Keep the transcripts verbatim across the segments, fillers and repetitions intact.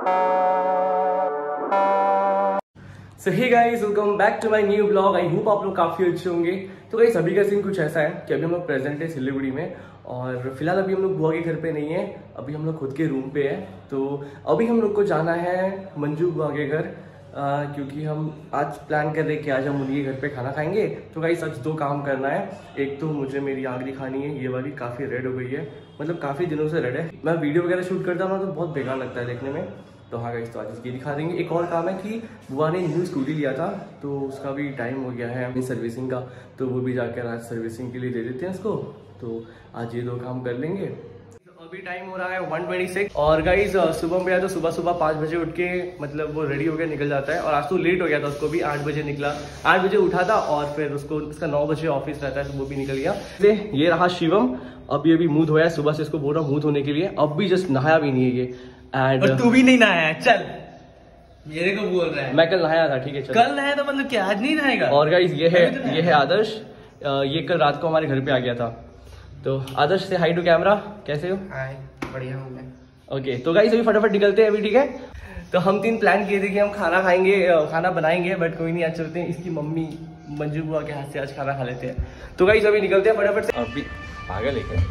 So hey guys, welcome back to my new blog. I hope आप लोग काफी अच्छे होंगे। तो गाइस अभी का सीन कुछ ऐसा है कि अभी हम लोग प्रेजेंट है सिलीगुड़ी में और फिलहाल अभी हम लोग बुआ के घर पे नहीं है, अभी हम लोग खुद के रूम पे है। तो अभी हम लोग को जाना है मंजू बुआ के घर, आ, क्योंकि हम आज प्लान कर रहे हैं कि आज हम उनके घर पे खाना खाएंगे। तो गाइस आज दो काम करना है। एक तो मुझे मेरी आँख दिखानी है, ये वाली काफ़ी रेड हो गई है, मतलब काफ़ी दिनों से रेड है। मैं वीडियो वगैरह शूट करता हूँ तो बहुत बेकार लगता है देखने में। तो हाँ गाइस, तो आज इसकी दिखा देंगे। एक और काम है कि बुआ ने न्यू स्कूटी लिया था तो उसका भी टाइम हो गया है अपनी सर्विसिंग का, तो वो भी जाकर आज सर्विसिंग के लिए दे देते हैं इसको। तो आज ये दो काम कर लेंगे। तो अभी टाइम हो रहा है वन ट्वेंटी सिक्स और गाइस सुबह में आया तो सुबह सुबह पाँच बजे उठ के मतलब वो रेडी होकर निकल जाता है। और आज तो लेट हो गया था, उसको भी आठ बजे निकला, आठ बजे उठा था और फिर उसको उसका नौ बजे ऑफिस रहता है तो वो भी निकल गया। ये रहा शिवम, अभी अभी मुंह धोया है, सुबह से इसको बोल रहा हूँ मुंह धोने के लिए, अब भी जस्ट नहाया भी नहीं है ये। एंड तू भी नहीं नहाया है, चल मेरे को बोल रहा है। मैं कल नहाया था, ठीक है चल। कल नहाया तो मतलब क्या आज नहीं नहाएगा? और गाइस ये है ये है आदर्श, ये कल रात को हमारे घर पे आ गया था। तो आदर्श से हाई टू कैमरा, कैसे हो? हाय, बढ़िया हूँ मैं। ओके तो गाइस अभी फटाफट निकलते हैं अभी, ठीक है। तो हम तीन प्लान किए थे कि हम खाना खाएंगे, खाना बनाएंगे, बट कोई नहीं, आज चलते हैं इसकी मम्मी मंजू बुआ के हाथ से आज खाना खा लेते हैं। तो गाइस अभी निकलते हैं फटाफट से। अभी पागल है।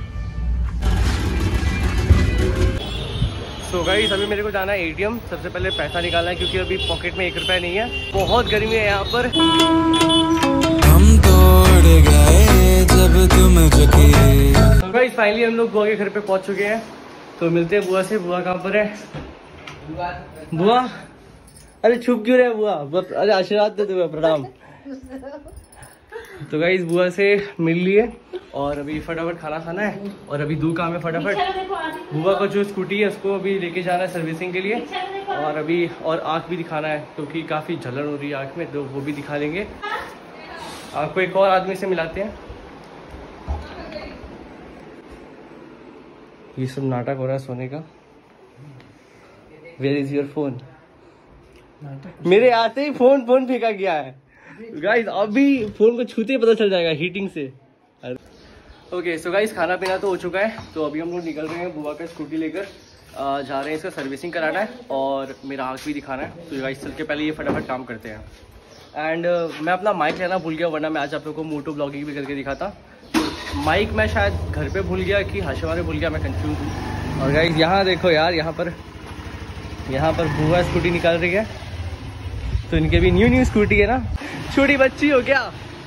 तो गाइस अभी मेरे को जाना है एटीएम, सबसे पहले पैसा निकालना है क्योंकि अभी पॉकेट में एक रुपया नहीं है, बहुत गर्मी है यहाँ पर। हम तोड़ गए जब तुम झुके। तो गाइस फाइनली हम लोग बुआ के घर पे पहुंच चुके हैं, तो मिलते हैं बुआ से। बुआ कहाँ पर है? बुआ अरे छुप क्यों रहे बुआ? अरे आशीर्वाद दे दो, प्रणाम। तो गाइस बुआ से मिल लिए और अभी फटाफट खाना खाना है और अभी दो काम है फटाफट। बुआ का जो स्कूटी है उसको अभी लेके जाना है सर्विसिंग के लिए और अभी और आँख भी दिखाना है क्योंकि काफ़ी जलन हो रही है आँख में, तो वो भी दिखा लेंगे। आपको एक और आदमी से मिलाते हैं। ये सब नाटक हो रहा है सोने का। Where is your phone? मेरे आते ही फोन फोन फेंका गया है गाइस, अभी फोन को छूते ही पता चल जाएगा हीटिंग से। ओके सो गाइस खाना पीना तो हो चुका है, तो अभी हम लोग निकल रहे हैं बुआ का स्कूटी लेकर, जा रहे हैं इसका सर्विसिंग कराना है और मेरा आँख भी दिखाना है। तो गाइस चल के पहले ये फटाफट काम करते हैं। एंड uh, मैं अपना माइक लेना भूल गया, वरना मैं आज आप लोगों को मोटो ब्लॉगिंग भी करके दिखाता। तो माइक मैं शायद घर पे भूल गया कि हाशिमा में भूल गया, मैं कंफ्यूज हूँ। और गाइस यहाँ देखो यार, यहाँ पर यहाँ पर बुआ स्कूटी निकाल रही है, तो इनके भी न्यू न्यू स्कूटी है ना, छोटी बच्ची हो क्या।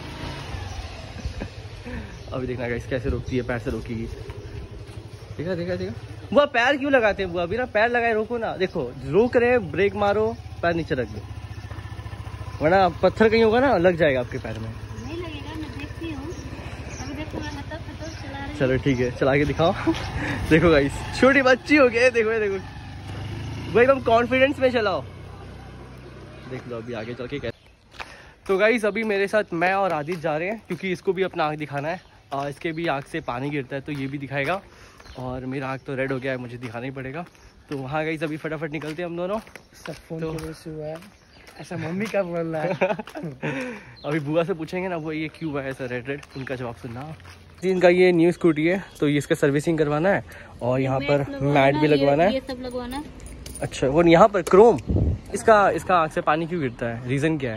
अभी देखना गाइस कैसे रोकती है, पैर से रोकेगी। देखा देखा देखा बुआ पैर क्यों लगाते हैं? बुआ बिना पैर लगाए रोको ना, देखो रोक रहे, ब्रेक मारो, पैर नीचे रख दो, वरना पत्थर कहीं होगा ना लग जाएगा आपके पैर में। नहीं लगेगा, मैं देखती हूँ। अभी देखो मैं मतलब तो चला रही। चलो ठीक है, चला के दिखाओ। देखो गाइस छोटी बच्ची हो गई, देखो देखो वो एकदम कॉन्फिडेंस में चलाओ, देख लो अभी आगे चल के कैसे। तो गाइस अभी मेरे साथ मैं और आदित्य जा रहे हैं क्योंकि इसको भी अपना आँख दिखाना है, और इसके भी आँख से पानी गिरता है तो ये भी दिखाएगा। और मेरा आँख तो रेड हो गया है, मुझे दिखाना ही पड़ेगा। तो वहाँ गाइस अभी फटाफट निकलते हैं हम दोनों। सब फोन तो, की वजह से हुआ है ऐसा, मम्मी का बोल रहा है। अभी बुआ से पूछेंगे ना वो ये क्यों हुआ है ऐसा रेड रेड, उनका जवाब सुनना। इनका ये न्यू स्कूटी है तो ये इसका सर्विसिंग करवाना है और यहाँ पर मैट भी लगवाना है, ये सब लगवाना। अच्छा वो यहाँ पर क्रोम, इसका इसका आँख से पानी क्यों गिरता है, रीजन क्या है?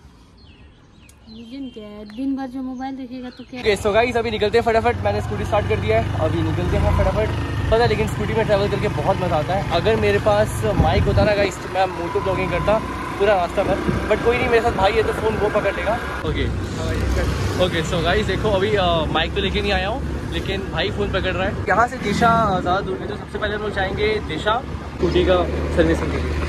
रीजन क्या है? दिन भर जो मोबाइल देखेगा तो क्या। okay, so guys, अभी निकलते हैं फटाफट। मैंने स्कूटी स्टार्ट कर दिया है, अभी निकलते हैं फटाफट। पता है लेकिन स्कूटी में ट्रैवल करके बहुत मज़ा आता है। अगर मेरे पास माइक होता ना गाइस तो मैं मोटो ब्लॉगिंग करता पूरा रास्ता भर, बट कोई नहीं, मेरे साथ भाई है तो फ़ोन वो पकड़ लेगा। ओके ओके सो गाइस देखो अभी माइक तो लेके नहीं आया हूँ, लेकिन भाई फ़ोन पकड़ रहा है। यहाँ से दिशा ज़्यादा दूर नहीं, तो सबसे पहले हम लोग जाएंगे दिशा स्कूटी का सर्विसिंग के लिए।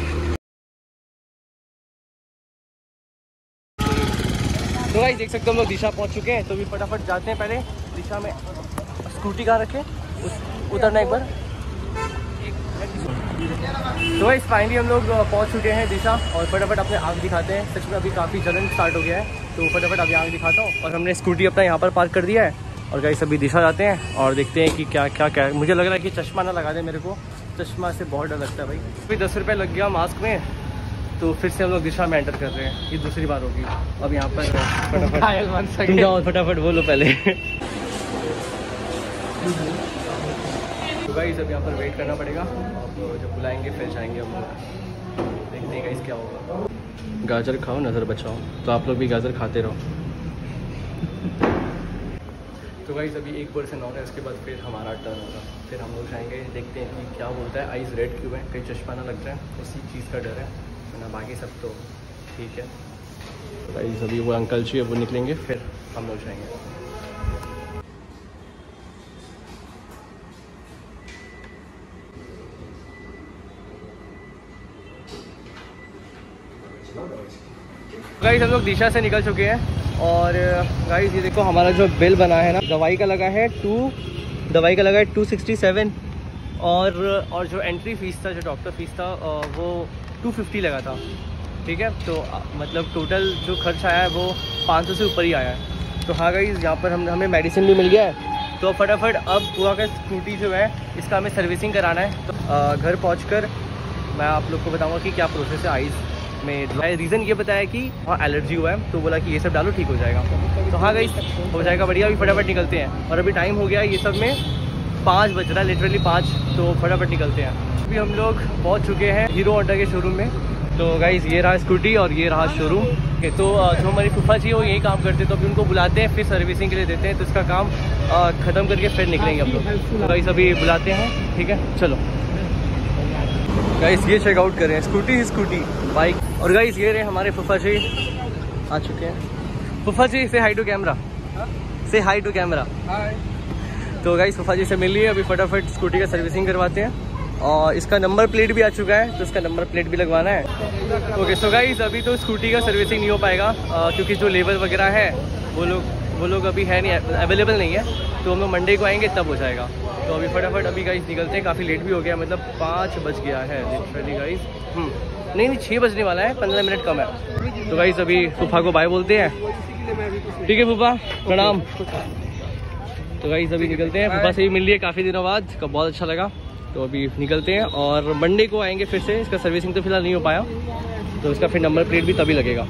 तो गाइस देख सकते हो हम लोग दिशा पहुंच चुके हैं, तो भी फटाफट जाते हैं। पहले दिशा में स्कूटी कहाँ रखे, उतरना एक बार। तो गाइस फाइनली हम लोग पहुंच चुके हैं दिशा और फटाफट अपने आँख दिखाते हैं। सच में अभी काफ़ी जलन स्टार्ट हो गया है, तो फटाफट अभी आँख दिखाता हूँ। और हमने स्कूटी अपना यहाँ पर पार्क कर दिया है और गाइस अभी दिशा जाते हैं और देखते हैं कि क्या क्या क्या। मुझे लग रहा है कि चश्मा ना लगा दे मेरे को, चश्मा से बहुत डर लगता है भाई। अभी दस रुपये लग गया मास्क में, तो फिर से हम लोग दिशा में एंटर कर रहे हैं, ये दूसरी बार होगी। अब यहाँ पर फटाफट तुम जाओ, फटाफट बोलो पहले। गाइस अब यहाँ पर वेट करना पड़ेगा, अब जब बुलाएंगे फिर जाएंगे हम लोग। देखते हैं गाइस क्या होगा। गाजर खाओ नज़र बचाओ, तो आप लोग भी गाजर खाते रहो। तो गाइस अभी एक परसेंट और है, इसके बाद फिर हमारा टर्न होगा, फिर हम लोग जाएंगे, देखते हैं कि क्या बोलता है। आइज़ रेड क्यों है, कहीं चश्मा ना लग जाए, उसी चीज़ का डर है, वरना बाकी सब तो ठीक है। तो गाइस अभी वो अंकल जी वो निकलेंगे, फिर हम लोग जाएंगे। गाइस हम लोग दिशा से निकल चुके हैं और गाइस ये देखो हमारा जो बिल बना है ना, दवाई का लगा है टू दवाई का लगा है टू सिक्सटी सेवन और और जो एंट्री फीस था, जो डॉक्टर फीस था वो टू फिफ्टी लगा था। ठीक है, तो मतलब टोटल जो खर्च आया है वो पाँच सौ से ऊपर ही आया है। तो हाँ गाइस यहाँ पर हम हमें मेडिसिन भी मिल गया है, तो फटाफट अब पूरा का स्कूटी जो है इसका हमें सर्विसिंग कराना है। तो घर पहुँच मैं आप लोग को बताऊँगा कि क्या प्रोसेस है आइज़ में। रीज़न ये बताया कि वहाँ एलर्जी हुआ है, तो बोला कि ये सब डालो ठीक हो जाएगा। तो हाँ गाइस हो जाएगा बढ़िया, अभी फटाफट निकलते हैं। और अभी टाइम हो गया ये सब में पाँच बज रहा है, लिटरली पाँच, तो फटाफट निकलते हैं। अभी हम लोग पहुँच चुके हैं हीरो होंडा के शोरूम में। तो गाइस ये रहा स्कूटी और ये रहा शोरूम। तो जो हमारी फूफा जी वो यही काम करते हैं, तो अभी उनको बुलाते हैं, फिर सर्विसिंग के लिए देते हैं, तो इसका काम ख़त्म करके फिर निकलेंगे हम लोग। तो गाइस अभी बुलाते हैं, ठीक है चलो। गाइस ये चेकआउट करें, स्कूटी ही स्कूटी बाइक। और गाइस ये रहे हमारे फूफा जी आ चुके हैं। फूफा जी से हाई टू कैमरा, से हाई टू कैमरा। तो गाइस फूफा जी से मिल लिए, अभी फटाफट स्कूटी का सर्विसिंग करवाते हैं। और इसका नंबर प्लेट भी आ चुका है, तो इसका नंबर प्लेट भी लगवाना है। ओके सो गाइस अभी तो स्कूटी का सर्विसिंग नहीं हो पाएगा, आ, क्योंकि जो लेबर वगैरह है वो लोग वो लोग अभी है नहीं, अवेलेबल नहीं है, तो हम लोग मंडे को आएंगे तब हो जाएगा। तो अभी फटाफट अभी गाइस निकलते हैं, काफ़ी लेट भी हो गया, मतलब पाँच बज गया है लिटरली गाइस। नहीं नहीं छः बजने वाला है, पंद्रह मिनट कम है। तो गाइस अभी फूफा को बाय बोलते हैं। ठीक है फूफा प्रणाम। तो गाइस अभी निकलते हैं, फूफा से भी मिल लिए काफ़ी दिनों बाद, का बहुत अच्छा लगा। तो अभी निकलते हैं और मंडे को आएंगे फिर से। इसका सर्विसिंग तो फिलहाल नहीं हो पाया, तो इसका फिर नंबर प्लेट भी तभी लगेगा।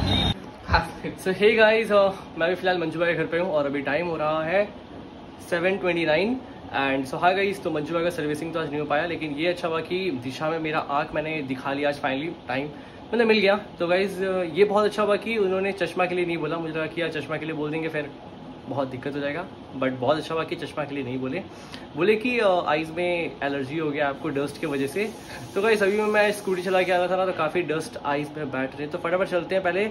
सो हे गाइस मैं भी फिलहाल मंजू भाई के घर पे हूँ और अभी टाइम हो रहा है seven twenty nine and so हाँ गाइस तो मंजू भाई का सर्विसिंग तो आज नहीं हो पाया, लेकिन ये अच्छा हुआ कि दिशा में मेरा आँख मैंने दिखा लिया आज फाइनली, टाइम मतलब मिल गया। तो गाइस ये बहुत अच्छा हुआ कि उन्होंने चश्मा के लिए नहीं बोला, मुझे लगा कि यार चश्मा के लिए बोल देंगे फिर बहुत दिक्कत हो जाएगा, बट बहुत अच्छा हुआ कि चश्मा के लिए नहीं बोले। बोले कि आइज़ में एलर्जी हो गया आपको डस्ट की वजह से। तो गाइस अभी में मैं स्कूटी चला के आ रहा था ना, तो काफ़ी डस्ट आइज़ में बैठ रहे, तो फटाफट चलते हैं। पहले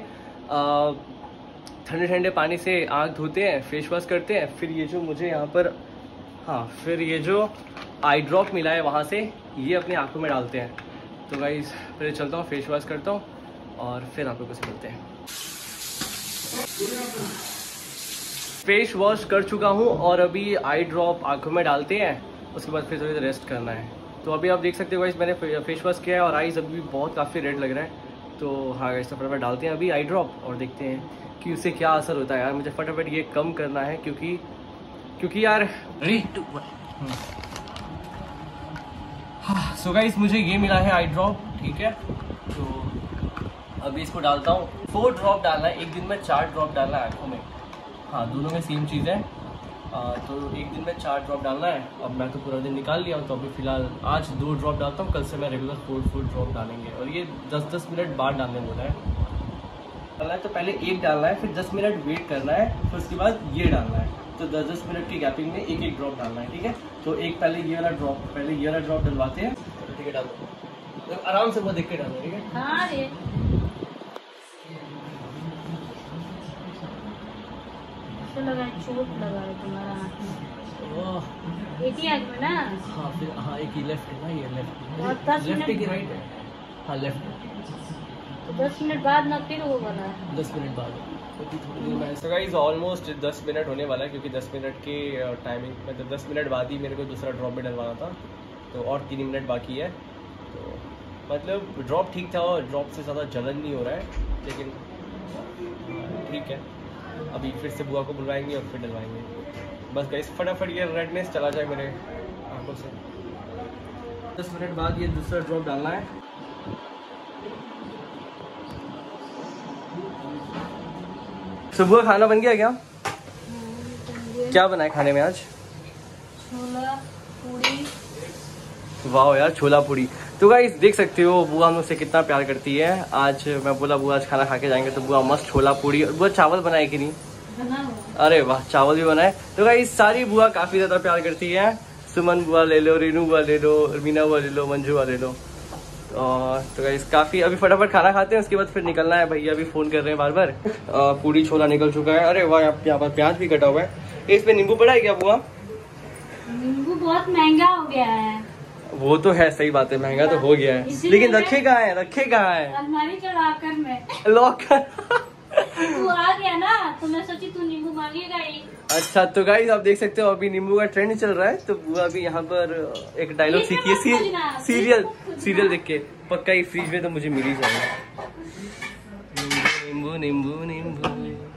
ठंडे ठंडे पानी से आँख धोते हैं, फेस वॉश करते हैं, फिर ये जो मुझे यहाँ पर हाँ फिर ये जो आई ड्रॉप मिला है वहाँ से ये अपनी आँखों में डालते हैं। तो गाइस फिर चलता हूँ, फेस वॉश करता हूँ और फिर आप लोगों से मिलते हैं। फेस वॉश कर चुका हूँ और अभी आई ड्रॉप आँखों में डालते हैं, उसके बाद फिर थोड़ी देर रेस्ट करना है। तो अभी आप देख सकते हो गाइस मैंने फेस वॉश किया है और आईज अभी बहुत काफ़ी रेड लग रहा है। तो हाँ गाइस तो फटाफट डालते हैं अभी आई ड्रॉप और देखते हैं कि उससे क्या असर होता है। यार मुझे फटाफट ये कम करना है, क्योंकि क्योंकि यार हाँ सो गाइस मुझे ये मिला है आई ड्रॉप, ठीक है। तो अभी इसको डालता हूँ, फोर ड्रॉप डालना है, एक दिन में चार ड्रॉप डालना है आँखों में। हाँ दोनों में सेम चीज़ है, तो एक दिन में चार ड्रॉप डालना है। अब मैं तो पूरा दिन निकाल लिया हूँ, तो अभी फिलहाल आज दो ड्रॉप डालता हूँ, कल से मैं रेगुलर फोर फोर ड्रॉप डालेंगे। और ये दस दस मिनट बाद डालने बोला है डालना है। तो पहले एक डालना है, फिर दस मिनट वेट करना है, फिर उसके बाद ये डालना है। तो दस दस मिनट की गैपिंग में एक एक ड्रॉप डालना है, ठीक है। तो एक पहले ये वाला ड्रॉप पहले ये वाला ड्रॉप डलवाते हैं, ठीक है डाल दो आराम से, बहुत देख के डालो, ठीक है। हाँ रे लगा चोट लगा है तुम्हारा आँख में, एक ही आँख में ना। हाँ फिर हाँ एक ही लेफ्ट है ना, ये लेफ्ट और दस लेफ्ट मिनट की राइट है, हाँ लेफ्ट। तो दस मिनट बाद ना फिर वो वाला दस मिनट बाद तो गाइस ऑलमोस्ट दस मिनट होने वाला है, क्योंकि दस मिनट की टाइमिंग मतलब दस मिनट बाद ही मेरे को दूसरा ड्रॉप भी डलवाना था, तो और तीन मिनट बाकी है। तो मतलब ड्रॉप ठीक था और ड्रॉप से ज़्यादा जलन नहीं हो रहा है, लेकिन ठीक है। अभी फिर से बुआ को बुलवाएंगे और फिर डलवाएंगे। बस गाइस फटाफट ये रेडनेस चला जाए मेरे आंखों से। दस मिनट बाद ये दूसरा ड्रॉप डालना है। सुबह खाना बन गया क्या? क्या बना है खाने में आज? छोला पूरी वाह यार छोला पूरी। तो गाइस देख सकते हो बुआ हम लोग से कितना प्यार करती है। आज मैं बोला बुआ आज खाना खा के जाएंगे, तो बुआ मस्त छोला पूरी और बुआ चावल बनाए कि नहीं? अरे वाह चावल भी बनाए। तो गाइस सारी बुआ काफी ज्यादा प्यार करती है। सुमन बुआ ले लो, रीनू बुआ ले लो, मीना बुआ ले लो, मंजू बुआ ले लो। और तो गाइस काफी अभी फटाफट खाना खाते हैं, उसके बाद फिर निकलना है। भैया भी फोन कर रहे हैं बार बार। पूरी छोला निकल चुका है। अरे वाह यहाँ पर प्याज भी कटा हुआ है। इसमें नींबू पड़ा है क्या बुआ? नींबू बहुत महंगा हो गया है। वो तो है, सही बात है, महंगा तो हो गया है, लेकिन रखे कहाँ है? रखे कहाँ है? अलमारी के लॉकर में। लॉकर तू आ गया ना तो मैं सोची तू नींबू मांगेगा ही। अच्छा तो गाइस आप देख सकते हो अभी नींबू का ट्रेंड चल रहा है। तो बुआ अभी यहाँ पर एक डायलॉग सीखी है सी, सीरियल सीरियल देख के, पक्का ही फ्रिज में तो मुझे मिल ही जाएगा। नींबू नींबू नींबू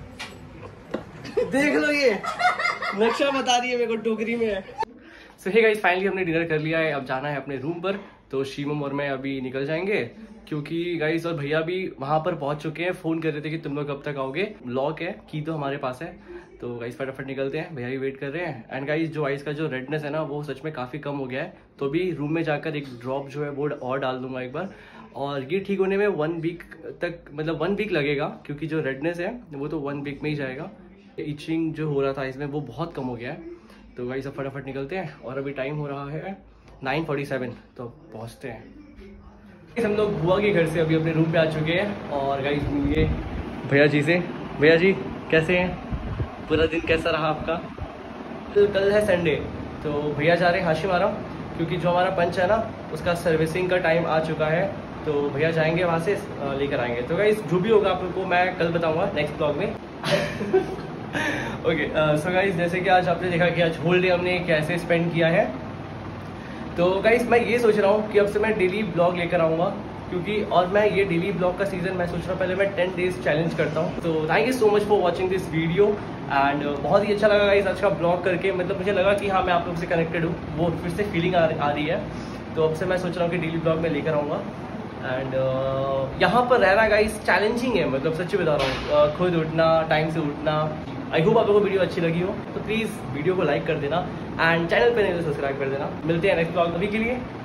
देख लो, ये नक्शा बता रही है मेरे को टोकरी में। सो हे गाइस फाइनली हमने डिनर कर लिया है, अब जाना है अपने रूम पर। तो शिवम और मैं अभी निकल जाएंगे, क्योंकि गाइस और भैया भी वहां पर पहुंच चुके हैं। फोन कर रहे थे कि तुम लोग कब तक आओगे, लॉक है, की तो हमारे पास है। तो गाइस फटाफट निकलते हैं, भैया भी वेट कर रहे हैं। एंड गाइस जो आइस का जो रेडनेस है ना वो सच में काफी कम हो गया है। तो अभी रूम में जाकर एक ड्रॉप जो है वो और डाल दूंगा एक बार, और ये ठीक होने में वन वीक तक, मतलब वन वीक लगेगा, क्योंकि जो रेडनेस है वो तो वन वीक में ही जाएगा। इचिंग जो हो रहा था इसमें वो बहुत कम हो गया है। तो गाइस अब फटाफट निकलते हैं, और अभी टाइम हो रहा है नाइन फोर्टी सेवन, तो पहुंचते हैं। हम लोग बुआ के घर से अभी अपने रूम पे आ चुके हैं। और गाइस मिलिए भैया जी से। भैया जी कैसे हैं? पूरा दिन कैसा रहा आपका? तो कल है संडे, तो भैया जा रहे हैं हाशिमारा, क्योंकि जो हमारा पंच है ना उसका सर्विसिंग का टाइम आ चुका है। तो भैया जाएंगे वहाँ से लेकर आएंगे। तो गाइस जो भी होगा आप लोग को मैं कल बताऊंगा नेक्स्ट ब्लॉग में। ओके सो गाइस जैसे कि आज आपने देखा कि आज होल डे हमने कैसे स्पेंड किया है। तो गाइस मैं ये सोच रहा हूँ कि अब से मैं डेली ब्लॉग लेकर आऊँगा, क्योंकि और मैं ये डेली ब्लॉग का सीजन मैं सोच रहा हूँ पहले मैं टेन डेज चैलेंज करता हूँ। तो thank you so much for watching this video. And बहुत ही अच्छा लगा गाइस आज का ब्लॉग करके, मतलब मुझे लगा कि हाँ मैं आप लोग से कनेक्टेड हूँ, वो फिर से फीलिंग आ, आ रही है। तो अब से मैं सोच रहा हूँ कि डेली ब्लॉग में लेकर आऊँगा। एंड uh, यहाँ पर रहना गाइस चैलेंजिंग है, मतलब सच्ची बता रहा हूँ। uh, खुद उठना, टाइम से उठना। आई होप आप लोगों को वीडियो अच्छी लगी हो, तो प्लीज़ वीडियो को लाइक कर देना एंड चैनल पे नहीं तो सब्सक्राइब कर देना। मिलते हैं नेक्स्ट ब्लॉग, अभी के लिए